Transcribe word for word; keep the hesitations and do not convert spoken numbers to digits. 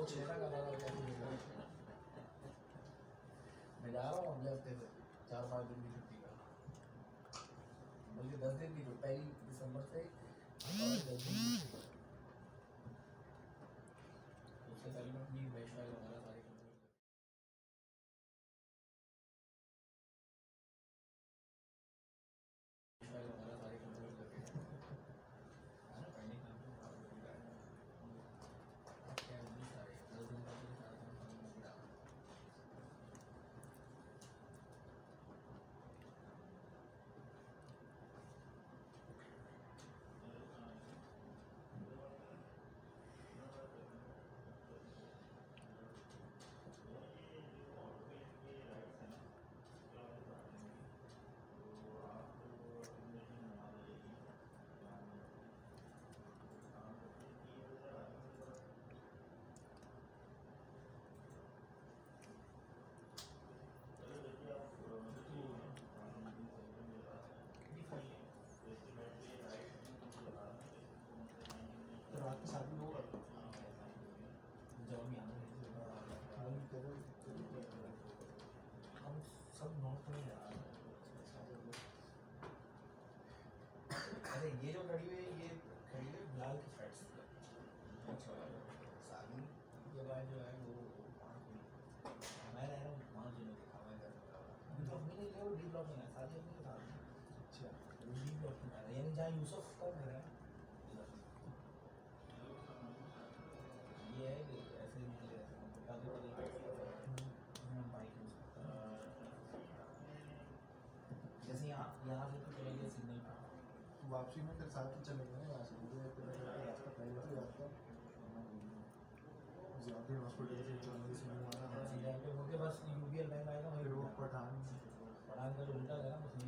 छेना का लगा क्या मैं जा रहा हूँ अगले हफ्ते से चार पाँच दिन की छुट्टी का, बल्कि दस दिन की छुट्टी पहली दिसंबर से दस दिन की छुट्टी। उससे पहले मैं अपनी वैश्वाई वगैरह सारी वगैरह सारी कंप्लीट करके पहले काम क्या सारे दस दिन का सारा काम कंप्लीट डाला। तो रात के शादी हो जब हम सब नॉर्थ में जा रहे हैं। अरे ये जो खड़ी हुई है ये खड़ी है बिलाल की फ्रेंड से शादी के बाद जो है वो मैं रह रहा हूँ वहाँ जो देखा मैं घर अभी तो अपनी नहीं वो डी ब्लॉक में है शादी अपने साथ। अच्छा डी ब्लॉक में है यानी जहाँ यूसुफ का घर है ये है कि ऐसे नहीं ले काफ़ी बड़ी बाइक यूज़ करता है जैसे यहाँ यहाँ से तो चलेंगे सिग्नल पर वापसी में फिर साथ ही चलेंगे यहाँ से रास्ता पहले तो रास्ता ज़्यादा हॉस्पिटल से चलेंगे सिग्नल वाला सीधा पे होके बस यूबीएल बैंक आएगा फिर वो पठान पठान का जो उल्टा है ना